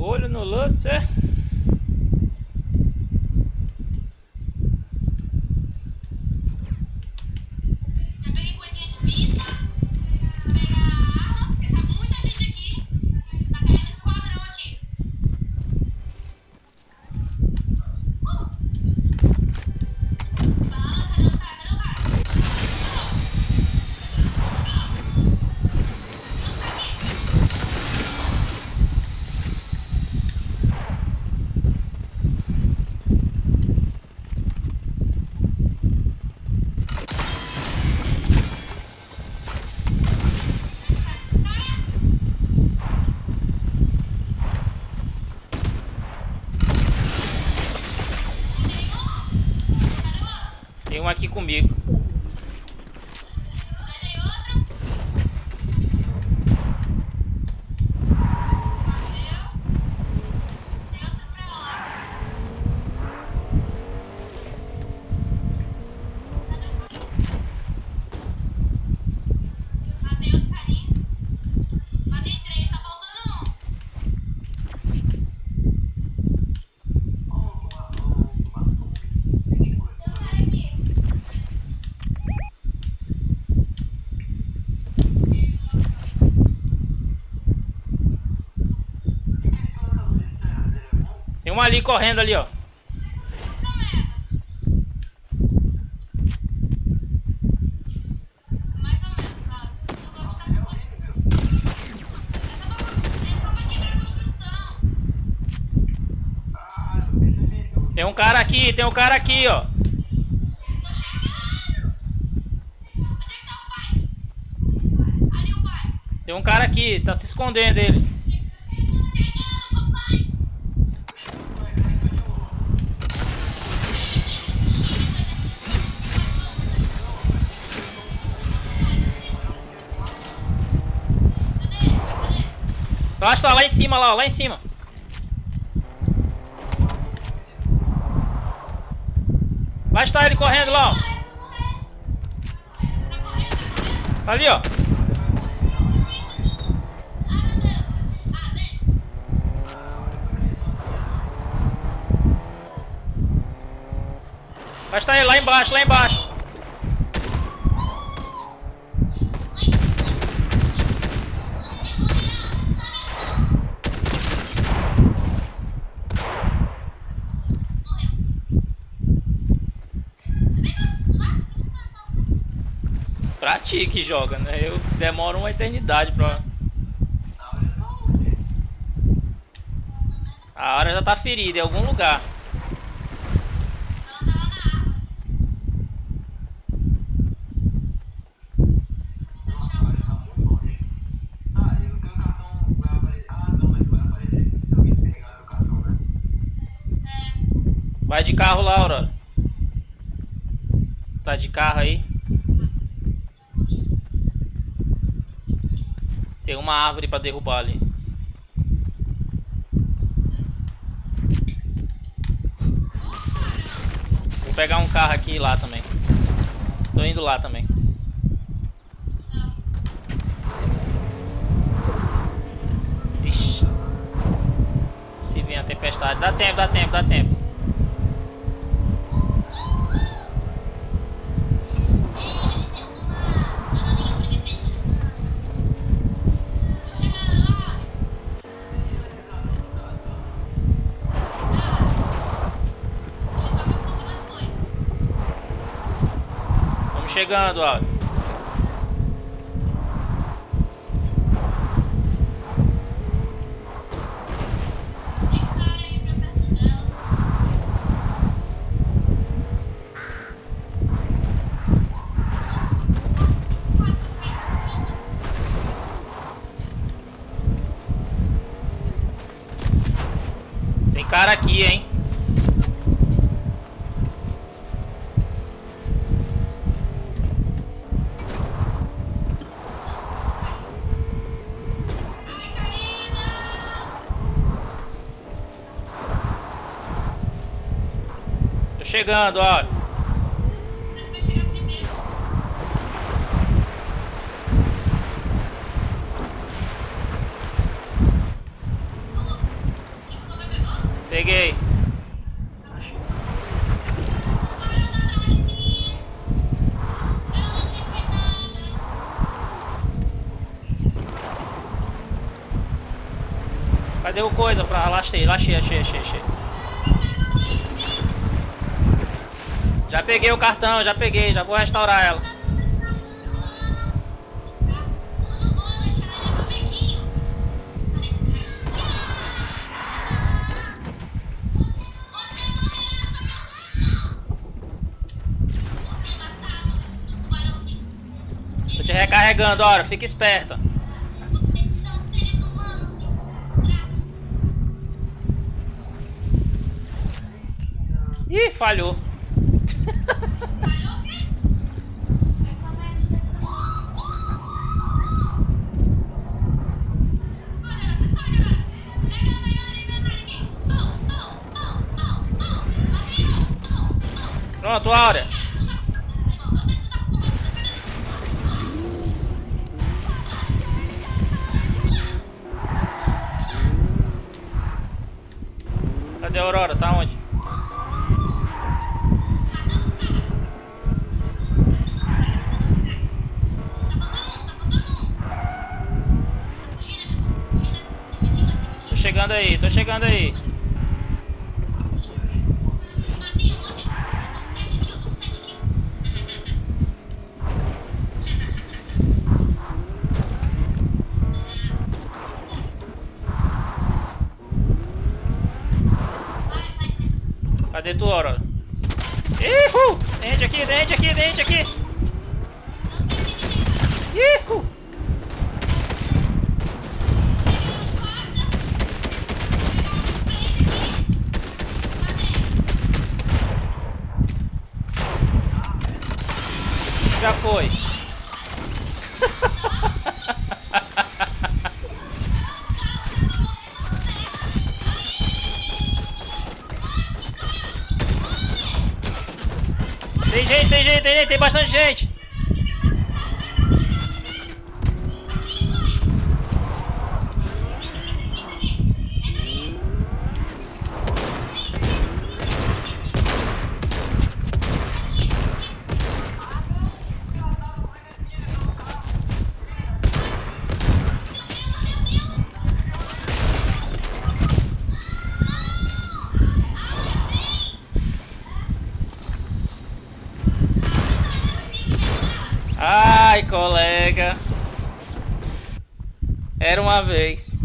Olho no lance. Eu peguei coisinha de pizza, pegar a arma, porque tá muita gente aqui. Tá caindo esquadrão aqui. Bala, cadê os caras? Cadê o cara? Não tá aqui. Tem um aqui comigo. Cadê outro? Mateu. Tem outro pra lá. Cadê o carinha? Matei outro carinha. Matei 3, tá faltando um. Tem um cara aqui. Tem um ali correndo ali, ó. Mais ou menos, tá? O golpe tá por conta. É só pra quebrar a construção. Tem um cara aqui, ó. Tô chegando. Onde é que tá o pai? Ali o pai. Tem um cara aqui, tá se escondendo ele. Chegando, papai. Cadê ele? Cadê? Eu acho que tá lá em cima, lá, ó, lá em cima. Lá está ele correndo lá, ó. Tá correndo, tá correndo. Tá ali, ó. Ah, meu Deus. Ah, dele. Lá está ele, lá embaixo, lá embaixo. Pra ti que joga, né? Eu demoro uma eternidade pra... A hora já tá ferida em algum lugar. Ela tá lá na árvore. Vai de carro lá, Aurora. Tá de carro aí. Tem uma árvore pra derrubar ali. Vou pegar um carro aqui e ir lá também. Tô indo lá também. Ixi. Se vem a tempestade. Dá tempo, dá tempo, dá tempo. Vamos chegando, ó. Tem cara aí pra perto dela. Tem cara aqui, hein? Ai, Karina! Tô chegando, ó. Ele vai chegar primeiro. Peguei. Cadê o coisa pra... Achei. Já peguei o cartão, já peguei. Já vou restaurar ela. Tô te recarregando, Ora. Fica esperto. Ih, falhou. Pronto, Áurea. Cadê a Aurora? Tá onde? Tô chegando aí. Cadê tu, Aurora? Ihu! Tem gente aqui! Ihu! Já foi. Tem bastante gente. Ai, colega. Era uma vez.